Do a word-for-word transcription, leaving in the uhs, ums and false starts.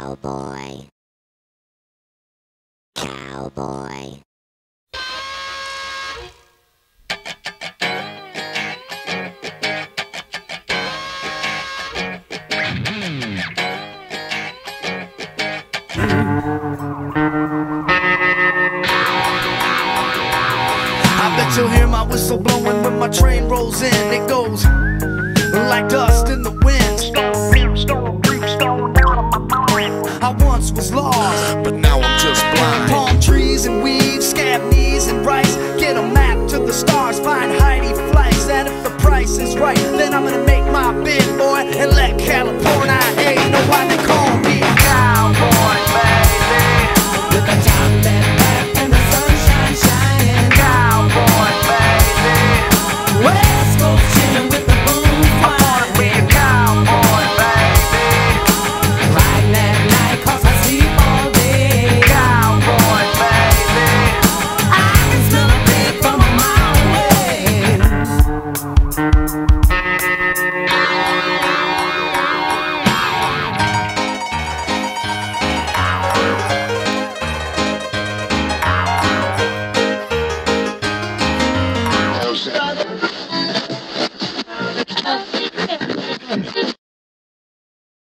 Cowboy. Cowboy. I bet you'll hear my whistle blowing when my train rolls in. It goes like dust in the wind. I once was lost, but now I'm just blind. Palm trees and weeds, scab knees and rice. Get a map to the stars, find Heidi flights. And if the price is right, then I'm gonna